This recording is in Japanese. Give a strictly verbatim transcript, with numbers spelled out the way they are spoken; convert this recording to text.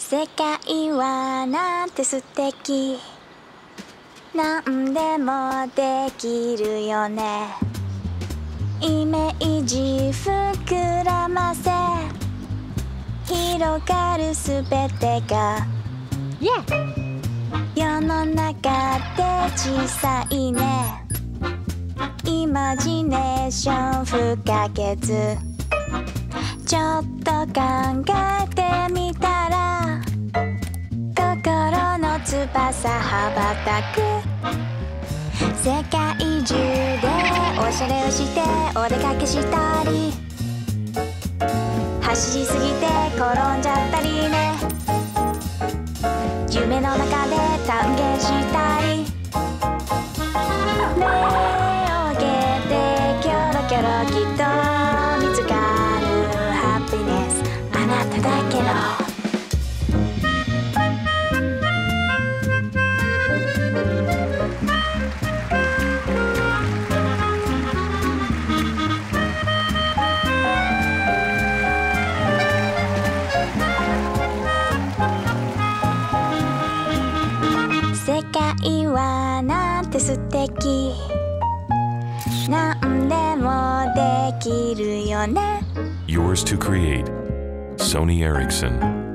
世界はなんて素敵、なんでもできるよね。イメージ膨らませ、広がるすべてが、 Yeah! 世の中って小さいね。イマジネーション不可欠。ちょっと考えてみたら、心の翼羽ばたく。世界中でおしゃれをしてお出かけしたり、走りすぎて転んじゃったりね。夢の中で探検したり、目を開けてキョロキョロきっと見つかるハピネス、あなただけの世界はなんて素敵、なんでもできるよね。 Yours to create, Sony Ericsson.